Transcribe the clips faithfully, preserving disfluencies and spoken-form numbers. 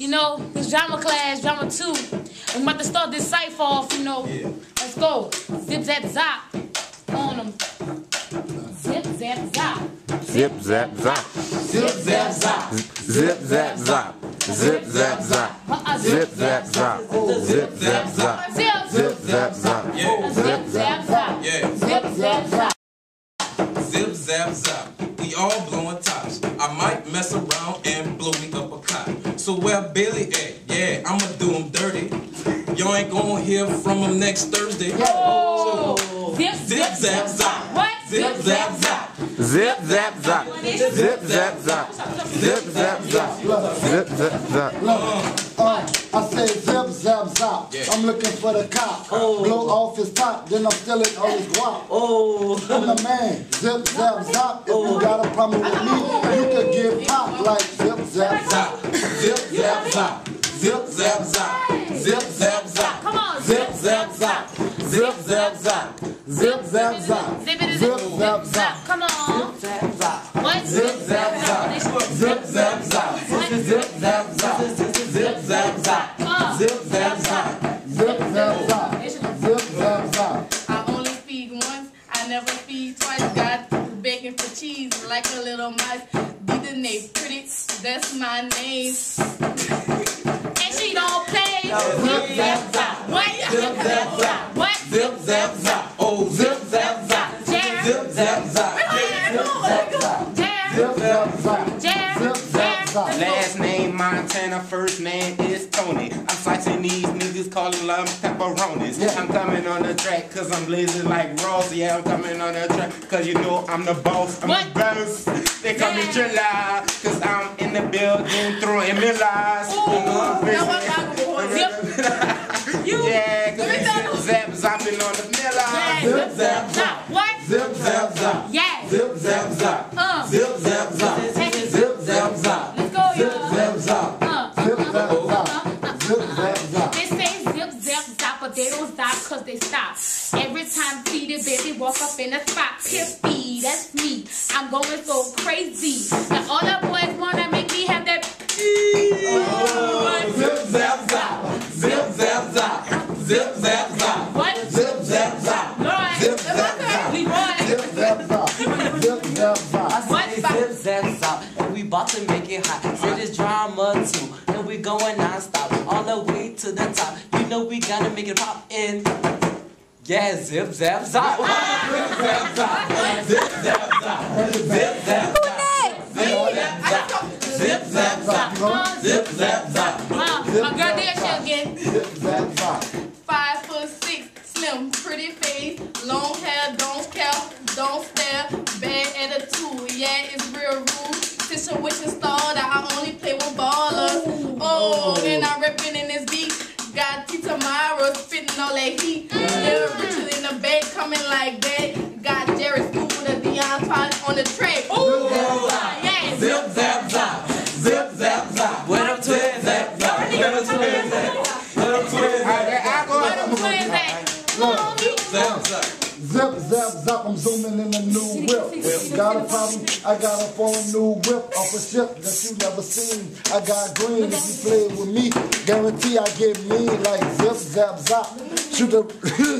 You know, this drama class, drama two. I'm about to start this cipher off, you know. Yeah. Let's go. Zip, zap, zap. On them. Zip, zap, zap. Zip, zap, zap. Zip, zap, zap. Zip, zap, zap. Zip, zap, zap. Zip, zap, zap. Zip, zap, zap. Zip, zap, zap. Yeah. Zip, zap, zap. Yeah. Zip, zap, zap. Zip, zap, zap. We all blowing tops. I might mess around and blow me up a cot. So where Billy at? Yeah, I'ma do him dirty. Y'all ain't gonna hear from him next Thursday. Oh. So, Zip, zip, zap, zap. What? Zip, zap, zap. Zip, zap, zap. Zip, zap, zap. Zip, zap, zap. Zip, zap, zap. Uh, I say zip, zap, zap. Yeah. I'm looking for the cop. Oh. Blow off his top, then I'm stealing all his guap. Oh, I'm the man. Zip, zap, zap. If you got a problem with me, you could get popped like zip, zap, zap. Zip, zap, zap. Zip, zap, zap. Zip, zap, zap. Come on. Zip, zap, zap. Zip, zap, zap. Zip, zap, zap. Zip, it, Zip, zap, zap. Come on. zap, zap. What? Zip, zap, zap. Zip, zap, zap. Zip, zap, zap. Zip, zap, zap. Uh. Zip, zap, zap. Zip, zap, zap. Zip, zap, zap. I only feed once, I never feed twice. Got bacon for cheese like a little mice. Be the name pretty, that's my name. And she don't play. Zip, zap, zap. What? Zip, zap, zap. What? Zip, zap, zap. Oh, zip, zap, zap. Jam. Zip, zap, zap. Zip, zap, zap. Jam. Zip, zap, zap. Jam. Zip, zap, zap. Last name Montana, first name is Tony. I'm slicing these niggas, calling them pepperonis. I'm coming on the track cause I'm blazing like Ross. Yeah, I'm coming on the track cause you know I'm the boss. I'm What? the boss. They call me Yeah. July cause I'm in the building throwing me lies. Now what I go for? Zip. You. Yeah, cause Let me tell it's zap zapping on the Yeah. miller. Zip, zap, zap. What? Zip, zap, zap. Yeah. Zip, zap, zap. Uh. Zip, zap, zap. Take it. Zip, zap, zap. Let's go, Zip, y'all. zap, zap. Uh. Zip, zap, zap. Zip, zap, zap. They say zip, zap, zap, but they don't stop cause they stop. Every time feed baby walk up in the spot, Pippi, that's me. I'm going so crazy. Now all the boys wanna make me have that. Oh, zip, zap, zap. Zip, zap, zap. Zip, zap, zap. What? Zip, zap, zap. Lord. Zip, zap, zap. Leroy. Zip, zap, zap. Zip, zap, zap. What? Zip, zap, zap. And we bout to make it hot. Say this drama too. And we going non-stop. All the way to the top. You know we gotta make it pop in. Yeah, zip, zap, zap. Zip, zap, zap. Zip, zap, zap. Zip, zap, zap. Zip, zap, zap. Zip, zap, zap. Zip, zap, zap. Uh, my girl there she again. Zip, zap, zap. Five foot six, slim, pretty face, long hair, don't care, don't stare, bad attitude, yeah, it's real rude. Situation started, I only play with ballers. Oh, and I'm repping in this beat. Got T Tamara spitting all that heat. Little Richard in the bed coming like that. Got Jerry Scooter, Deion Twine on the track. Ooh, yeah. Zip, zap, zap. Zip, zap, zap. What up, Zip, twins? zap, zap. Where the twins at? Where the twins at? Where them twins at? Zip, zap, zap. Zip, zap, zap, I'm zooming in a new whip. Got a problem, I got a phone new whip off a ship that you never seen. I got green, if you play with me, guarantee I get mean like zip, zap, zap. Shoot a...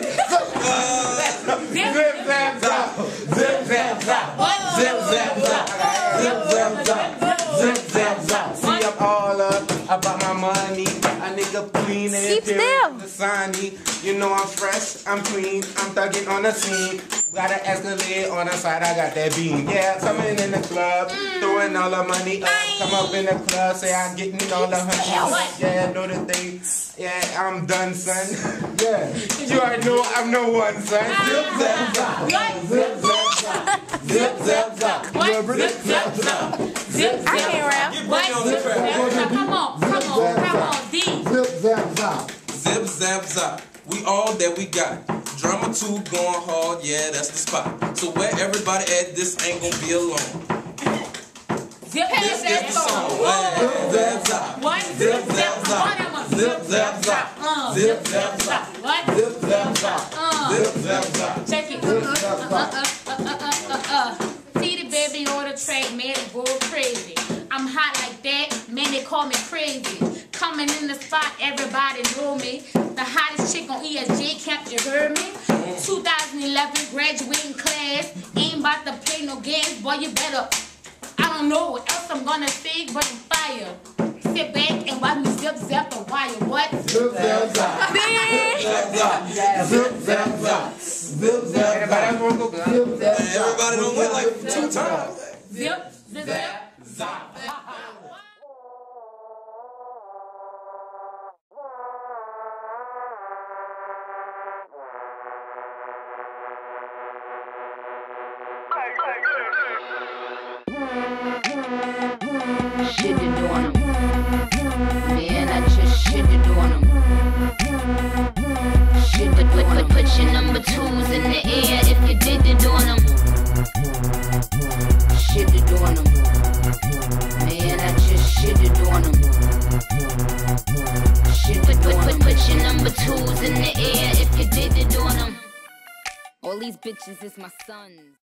Zip, zap, zap. Zip, zap, zap. Zip, zap, zap. Zip, zap, zap. Zip, zap, zap. See, I'm all up about my money. A nigga clean and Keep still. the sunny. You know I'm fresh, I'm clean, I'm thugging on the scene. Got an Escalade on the side, I got that beam. Yeah, coming in the club, throwing all the money up. Come up in the club, say I'm getting all the honey. Yeah, know the thing. Yeah, I'm done, son. Yeah. You already know I'm no one, son. Zip, zap, zap. Zip, zap, zap. Zip, zap, zap. What? Zip, zap, zap. Zip, zap, zap. What? Zip, zap, zap. Come on, come on, come on, D. Zip, zap, zap. Zip, zap, zap. We all that we got. Drama two going hard, yeah, that's the spot. So where everybody at, this ain't gonna be alone. Zip, This zap, is the song. zap. Zip, zap, zap. What? Zip, zap, zap. Zip, zap, zap. Uh, Zip, zap, zap. What? Zip, zap, zap. Uh, Zip, zap, zap. check it. Uh, uh, uh, uh, uh, uh, uh. See the baby on the track, man, it go crazy. I'm hot like that, man, they call me crazy. coming in the spot, everybody know me. The hottest chick on E S J camp, you heard me? two thousand eleven graduating class. Ain't about to play no games, boy, you better. I don't know what else I'm gonna say, but I'm fire. Sit back and watch me zip zap the wire. What? Zip zap zap. Zip zap. Zip zap zap. Zip zap. Everybody want to go. Zip zap. Everybody done went like two times. Zip zip zap. Zap. Shitted on 'em. Man, I just shitted on 'em. Shitted on 'em. Put, put your number twos in the air if you did it on 'em. Shitted on 'em. Man, I just shitted on 'em. Shitted on 'em. Put, put your number twos in the air if you did it on 'em. All these bitches is my sons.